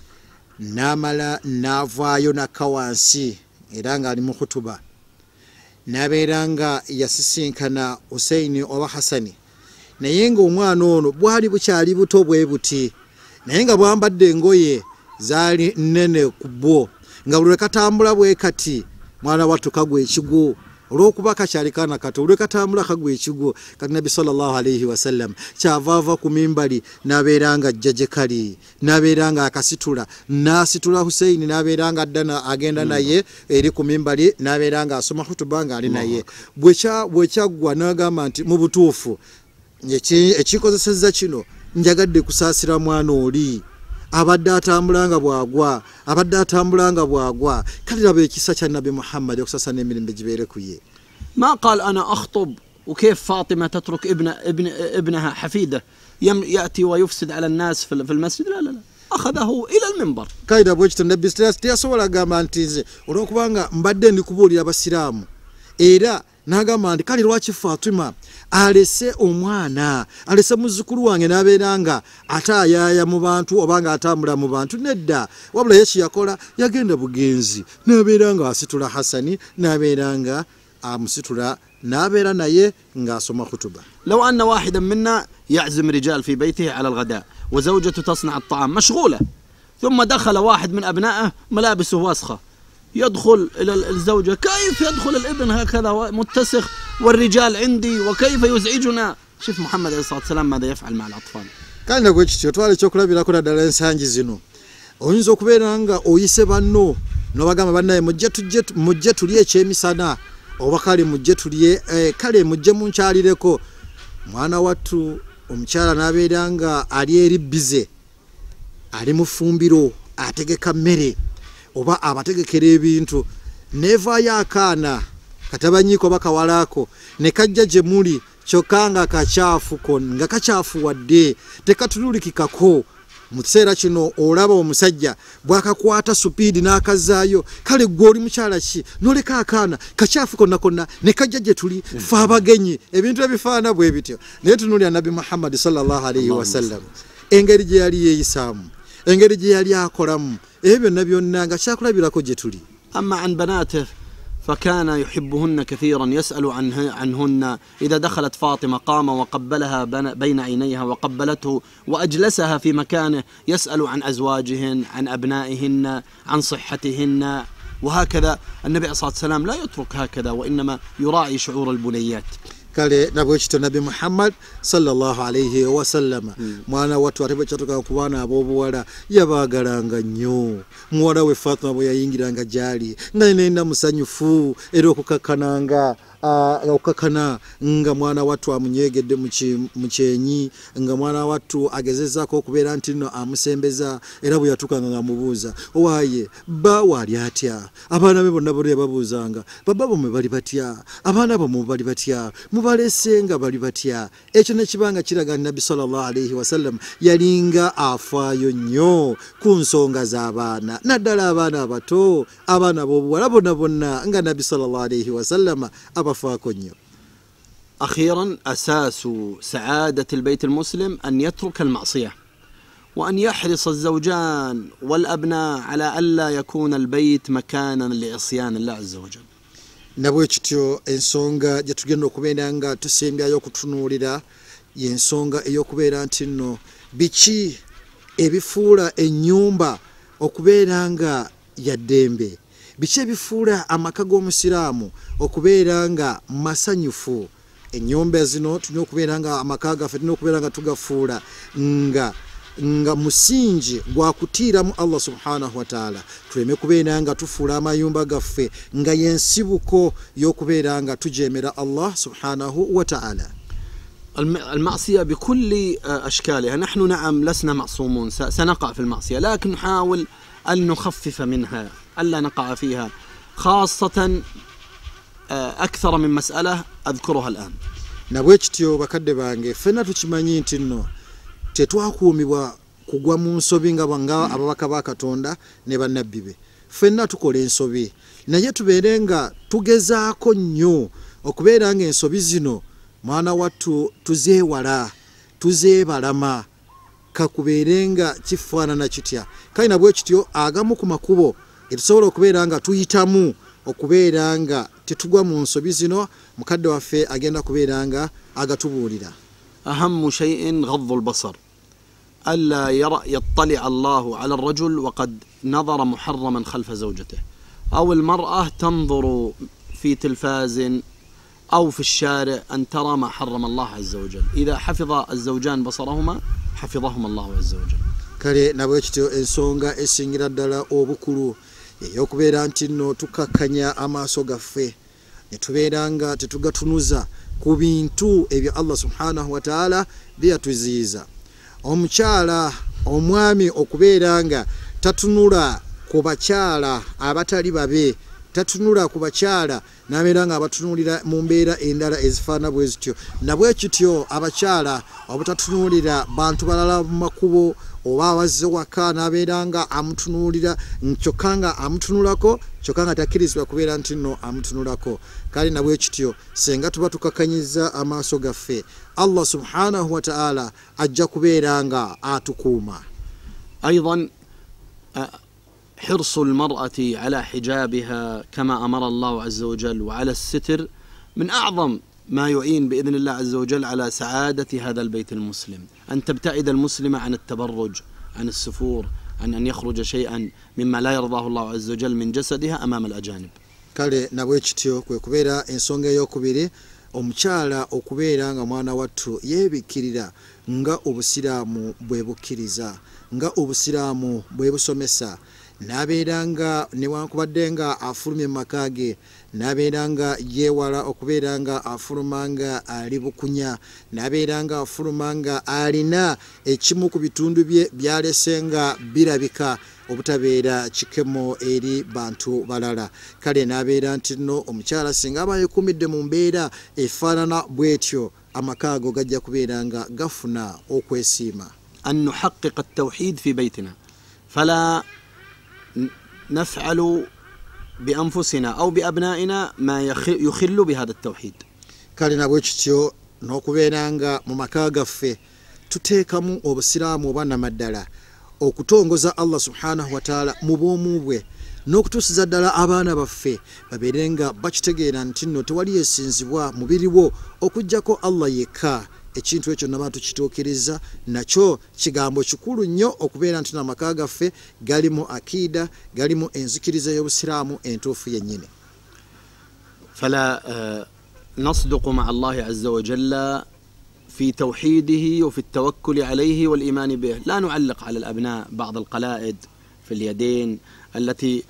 namala navaayo nakawansi era nga ali mu khutuba nabeera nga yasisinkana Hussein oba Hassani naye nga omwana ono bwali bukyali buto bwe buti naye nga bwambadde engoye zaali nnene ku bwo nga buli katambula bwe kati mwana wattu kagwa ekigo olw'okuba kakyali kaana kato olwe katambula kagwa ekigo kati Nabbi sallallahu alayhi wasallam kyavaava ku mimbali n'abeera nga ajja gye kali n'abeera nga akasitula n'asitula Hussein n'abeera nga addana agenda naye eri ku mimbali n'abeera nga asoma khutuba nga ali naye bwekyaggwa n'agamba nti mu butuufu ekikozesezza kino njagadde kusaasira mwana oli abadde atambulanga bwagwa kale laba ekisa kya Nabbi Muhammad okusasa n'emirembe gibeere ku ye. ما قال أنا أخطب وكيف فاطمة تترك ابنها حفيدة يأتي ويفسد على الناس في المسجد لا أخذه إلى المنبر. kaida bwekityo Nabbi teyasobola gamba nti nze olw'okubanga mbadde ndikubuulira abasiraamu era n'agamba nti kale lwaki Fatima alese omwana alese muzzukulu wange n'abeera nga ataayaaya mu bantu oba nga atambula mu bantu nedda wabula ye kiyakola yagenda bugenzi n'abeera nga asitula Hassani n'abeera nga amusitula n'abeera naye ng'asoma khutuba. لو أن واحدا منا يعزم رجال في بيته على الغداء وزوجته تصنع الطعام مشغولة ثم دخل واحد من أبنائه ملابسه وسخة يدخل إلى الزوجة كيف يدخل الابن هكذا متسخ والرجال عندي وكيف يزعجنا. شوف محمد عليه الصلاة والسلام ماذا يفعل مع الأطفال. كان نقول شيء توالي شكرا بلا كنا دلنا سانجي زينو oyinza okubeera nga oyise banno n'obagamba bannaye mujje tulye ekyemisana oba kale mujje tulye kale mujje munkyalireko mwana wattu omukyala n'abeera nga ali eri bize ali mu ffumbiro ategeka mmere oba abategekera ebintu nevaayo akaana katabanyiiko bakawalaako ne kajja gye muli kyokka nga kacaafuko nga kacaafuwadde tekatululikikako. Mu kiseera kino olaba omusajja bw'akakwata supiidi n'akazaayo kale gwe oli mukyala ki n'oleka akaana kacaafu konna konna ne kajja gye tuli fe abagenyi ebintu ebifaana bwe bityo. Naye tunuulira Nabbi Muhammad sallallahu alayhi wasallam engeri gye yali yeeyisaamu engeri gye yali akolamu ebyo byonna byonna nga kyakulabirako gye tuli. أما عن بناته فكان يحبهن كثيرا يسأل عنهن. إذا دخلت فاطمة قام وقبلها بين عينيها وقبلته وأجلسها في مكانه، يسأل عن أزواجهن، عن أبنائهن، عن صحتهن، وهكذا. النبي عليه الصلاة والسلام لا يترك هكذا، وإنما يراعي شعور البنيات. kale nabwekito nabi Muhammad sallallahu alayhi wa sallam mwana watu atebe kyatuka ku baana ab'obuwala yabagalanga nnyo. Muwala we Fatima bwe yayingiranga gyali nga nenda musanyufu era okukakkananga okukakana nga mwana watu amunyegedde mu kyenyi, nga mwana watu agezezaako okubeera nti nno amusembeza, era bwe yatukanga nga amubuuza owaaye bba waali atya. Abaana be bonna bwe yababuuzanga baba bomwe bali batya, abaana bomwe bali batya, mubalese nga bali batya. Ekyo ne kibanga kiraga Nabbi sallallahu alayhi wasallam yalinga afaayo nnyo ku nsonga z'abaana, naddala abaana abato, abaana b'obuwala bonna bonna nga Nabbi sallallahu alayhi wasallam abafaako nnyo. أخيرا أساس سعادة البيت المسلم أن يترك المعصية، وأن يحرص الزوجان والأبناء على ألا يكون البيت مكانا لعصيان الله عز وجل. nabwekityo ensonga gye tugenda okubeera nga tusembyayo okutunuulira y'ensonga ey'okubeera nti nno biki ebifuula ennyumba okubeera nga ya ddembe, biki ebifuula amaka g'omusiraamu okubeera nga masanyufu. Ennyumba zino tulina okubeera nga amaka gaffe tulina okubeera nga tugafuula nga musingi gwa kutiiramu Allah subhanahu wa ta'ala. Tuleme kubeera nga tufuula amayumba gaffe nga yensibuko y'okubeera nga tujeemera Allah subhanahu wa ta'ala. المعصية بكل أشكالها. نحن نعم لسنا معصومون، سنقع في المعصية، لكن نحاول أن نخفف منها، ألا نقع فيها، خاصة أكثر من مسألة أذكرها الآن. nabwekityo bakadde bange ffenna tukimanyi nti nno tetwakuumibwa kugwa mu nsobi nga ababaka ba Katonda ne bannabbi be. Ffenna tukola ensobi, naye tubeere nga tugezaako nnyo okubeera nga ensobi zino mwana wattu tuzeewala, tuzeebalama, kakubeere nga kifaanana kitya. Kale nabwekityo agamu ku makubo etusobola okubeera nga tuyitamu okubeera nga tetugwa mu nsobi zino, mukadde waffe agenda kubeera nga agatubuulira. أهم شيء غض البصر، ألا يطلع الله على الرجل وقد نظر محرما خلف زوجته، أو المرأة تنظر في تلفاز أو في الشارع أن ترى ما حرم الله عز وجل. إذا حفظ الزوجان بصرهما حفظهما الله عز وجل. kale nabwekityo ensonga esingira ddala obukulu ey'okubeera nti nno tukakkanya amaaso gaffe ne tubeera nga tetugatunuza ku bintu ebyo Allah subhanahu wa ta'ala bye yatuziyiza. Omukyala omwami okubeera nga tatunula ku bakyala abatali babe, tatunula ku bakyala n'abeera nga abatunulira mu mbeera endala ezifaana bwe zityo. Nabwekityo abakyala obutatunulira bantu balala mu makubo oba awazze waka n'abeera nga amutunuulira kyokka nga amutunulako, kyokka nga takkirizibwa kubeera nti nno amutunulako. Kale nabwekityo senga tuba tukakanyiza amaaso gaffe, Allah subhanahu wa ta'ala ajja kubeera nga atukuuma. أيضا حرص المرأة على حجابها كما أمر الله عز وجل وعلى الستر من أعظم ما يعين بإذن الله عز وجل على سعادة هذا البيت المسلم. أن تبتعد المسلمة عن التبرج، عن السفور، عن أن يخرج شيئا مما لا يرضاه الله عز وجل من جسدها أمام الأجانب. kale nabwekityo kwe kubeera ensonga ey'okubiri omukyala okubeera nga mwana wattu yeebikkirira nga obusiraamu bwe bukkiriza, nga obusiraamu bwe busomesa, n'abeera nga newankubadde nga afulumye mu maka ge, n'abeera nga yeewala okubeera nga afuluma nga ali bukunya, n'abeera nga afuluma nga alina ekimu ku bitundu bye byalese nga birabika obutabeera kikemo eri bantu balala. Kale n'abeera nti nno omukyala singa aba yeekuumidde mu mbeera efaanana bw'etyo, amaka ago gajja kubeera nga gafuna okwesiima. أن نحقق التوحيد في بيتنا، فلا نفعل بأنفسنا أو بأبنائنا ما يخل بهذا التوحيد. kale nabwekityo n'okubeera nga mu maka gaffe tuteekamu obusiraamu oba namaddala okutongoza Allah subhanahu wa ta'ala mu bwomu bwe n'okutuusiza ddala abaana baffe babeerenga bakitegeera nti nno tewali yesinzibwa mubiri wo okujjako Allah yekka. Ekintu ekyo naba tukituukiriza nakyo kigambo kikulu nnyo okubeera nti n'amaka gaffe galimu akida, galimu enzikiriza y'obusiraamu entuufu yennyini. فلا نصدق مع الله عز وجل في توحيده وفي التوكل عليه والإيمان به. لا نعلق على الأبناء بعض القلائد في اليدين التي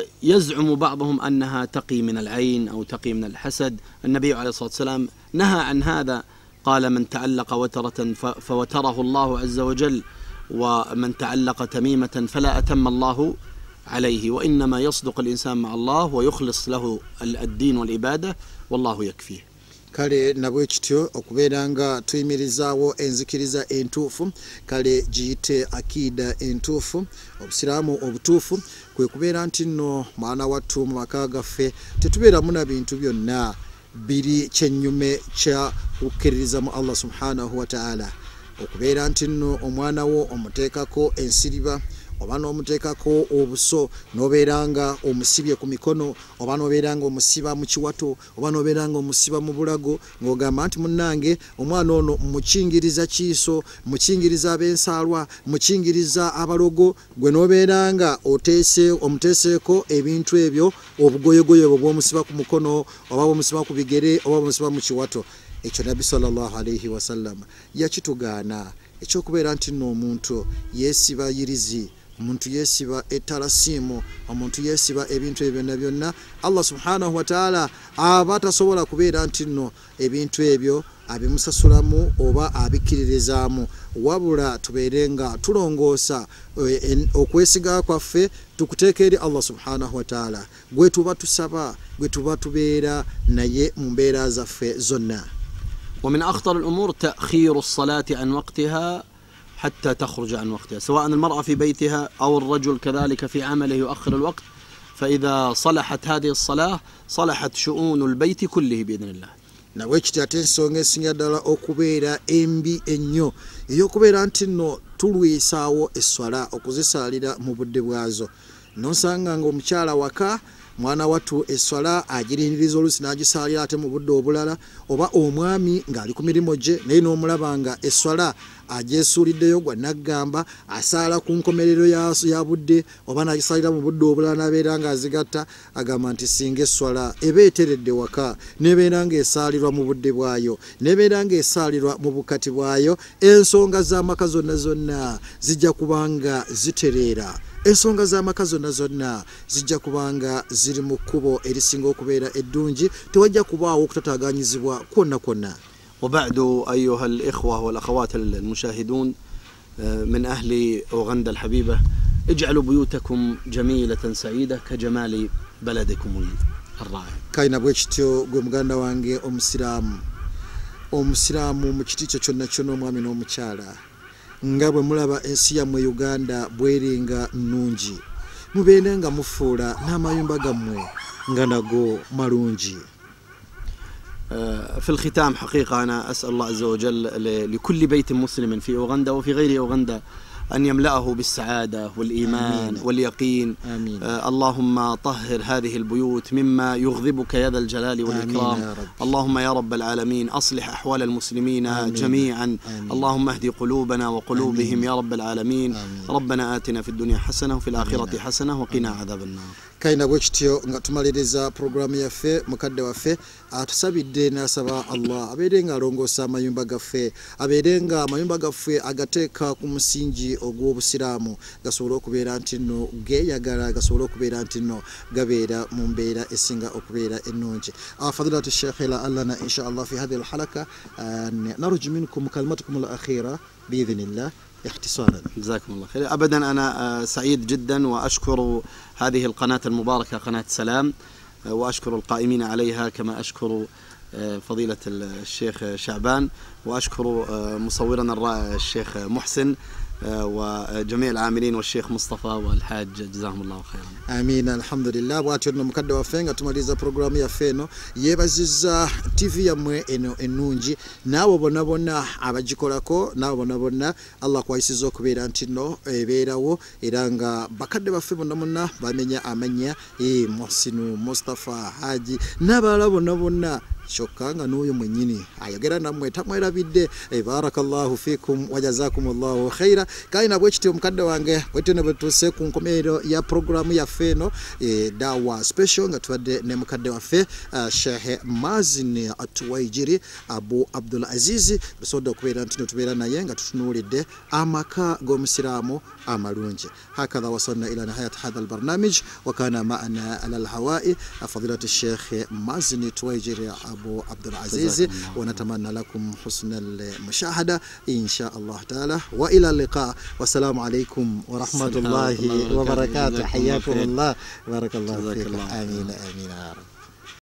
يزعم بعضهم أنها تقي من العين أو تقي من الحسد. النبي عليه الصلاة والسلام نهى عن هذا، قال من تعلق وترة فوتره الله عز وجل، ومن تعلق تميمة فلا أتم الله عليه. وإنما يصدق الإنسان مع الله ويخلص له الدين والعبادة والله يكفيه. kale nabwe kityo okubeera nga tuyimirizaawo enzikiriza entuufu, kale giyite akida entuufu, obusiraamu obutuufu, kwe kubeera nti nno mwana wattu mu maka gaffe tetubeeramu na bintu byonna biri kyennyume kya kukkiririza mu Allah subhanahu wa ta'ala. Okubeera nti nno omwana wo omuteekako ensiriba oba n'omuteekako obuso n'obeera nga omusibye ku mikono oba n'obeera nga omusiba mu kiwato oba n'obeera nga omusiba mu bulago ng'ogamba nti munnange omwana ono mukingiriza kiiso, mukingiriza ab'ensaalwa, mukingiriza abalogo, gwe n'obeera nga omuteeseeko ebintu ebyo obugoyegoye bwe bw'omusiba ku mukono oba bw'omusiba ku bigere oba bw'omusiba mu kiwato. Ekyo Nabbi sallallahu alayhi wa sallam yakitugaana, ekyokubeera nti nno omuntu yeesiba yirizi, omuntu yeesiba ettalasiimu, omuntu yeesiba ebintu ebyo byonna byonna Allah subhanahu wa ta'ala aba tasobola kubeera nti nno ebintu ebyo abimusasulamu oba abikkiririzaamu, wabula tubeere nga tulongoosa okwesiga kwaffe tukuteeka eri Allah subhanahu wa ta'ala gwe tuba tusaba, gwe tuba tubeera naye mu mbeera zaffe zonna. ومن أخطر الأمور تأخير الصلاة عن وقتها حتى تخرج عن وقتها، سواء المرأة في بيتها أو الرجل كذلك في عمله يؤخر الوقت، فإذا صلحت هذه الصلاة صلحت شؤون البيت كله بإذن الله. nawe kitya ensonga esinga ddala okubeera embi ennyo ey'okubeera nti nno tulwisaawo esswala okuzisaalira mu budde bwazo. Nosanga nga omukyala waka mwana wattu esswala agiriniriza oluusi n'agisaalira ate mu budde obulala, oba omwami ng'ali ku mirimu gye naye n'omulaba nga esswala agyesuuliddeyo gwa naggamba asaala ku nkomerero ya budde oba n'agisaalira mu budde obulala n'abeera ng'azigatta, agamba nti singa esswala eba eteredde waka n'ebeera ng'esaalirwa mu budde bwayo n'ebeera ng'esaalirwa mu bukati bwayo, ensonga z'amaka zonna zonna zijja kubanga zitereera. Ensonga z'amaka zonna zonna zijja kubanga ziri mu kkubo erisinga okubeera eddungi, tewajja kubaawo okutataaganyizibwa kwonna kwonna. وبعد أيها الإخوة والأخوات المشاهدون من أهل أوغندا الحبيبة، اجعلوا بيوتكم جميلة سعيدة كجمال بلدكم الرائع. Kayina bwe kityo gwe muganda wange omusiraamu mu kiti kyo kyonna kyonna omwami n'omukyala, nga bwe mulaba ensi yammwe Uganda bweringa nnungi, mubeere nga mufuula n'amayumba gammwe nga nago malungi. في الختام حقيقة أنا أسأل الله عز وجل لكل بيت مسلم في أوغندا وفي غير أوغندا أن يملأه بالسعادة والإيمان آمين. واليقين آمين. اللهم طهر هذه البيوت مما يغضبك يا ذا الجلال والإكرام. اللهم يا رب العالمين أصلح أحوال المسلمين آمين. جميعا آمين. اللهم اهدي قلوبنا وقلوبهم آمين. يا رب العالمين آمين. ربنا آتنا في الدنيا حسنة وفي الآخرة حسنة وقنا عذاب النار. Kayina bwe kityo nga tumaliriza programu yaffe mukadde waffe atusabidde n'asaba Allah abeere nga alongoosa amayumba gaffe, abeere nga amayumba gaffe agateeka ku musingi ogw'obusiraamu, gasobole okubeera nti nno geeyagala, gasobole okubeera nti nno gabeera mu mbeera esinga okubeera ennungi. Fadilatu Sheikh lana insha Allah fi hadhihi al-halaka narju minkum kalimatukum al-akhira بإذن الله اختصارا. جزاكم الله خير. أبدا أنا سعيد جدا وأشكر هذه القناة المباركة قناة سلام، وأشكر القائمين عليها كما أشكر فضيلة الشيخ شعبان، وأشكر مصورنا الرائع الشيخ محسن. وجميع العاملين والشيخ مصطفى والحاج جزاهم الله خيرا. آمين. الحمد لله. بواتيرنا مكدة وفenga tumaliza programu ya feno yebaziza TV yamwe eno enungi nawo bonabona abagikolako nawo bonabona Allah kwayisiza okubeera ntino ebeerawo era nga bakadde baffe bonabona bamenya amanya Muhsinu Mustafa Haji n'abalala bonabona shokanga n'oyo mwennyini ayogera nammwe tamwerabidde. Barakallahu fikum wa jazakumullahu khaira. Kaina bwekiti omukadde wange bwetene bwetuse ku nkomerero ya programu ya feno dawa special nga twadde ne mukadde waffe Sheikh Mazin Atuwaijiri Abu Abdul Aziz bisoda okubeera ntino tubeera naye nga tutunuulidde amaka g'omusiraamu amalungi. Hakadha wasalna ila nihayat hadha albarnamij wa kana ma'ana ala alhawai fadilatu Sheikh Mazin Atuwaijiri أبو عبد العزيز ونتمنى لكم حسن المشاهدة إن شاء الله تعالى وإلى اللقاء والسلام عليكم ورحمة الله وبركاته. حياكم الله. بارك الله فيكم. آمين آمين يا رب.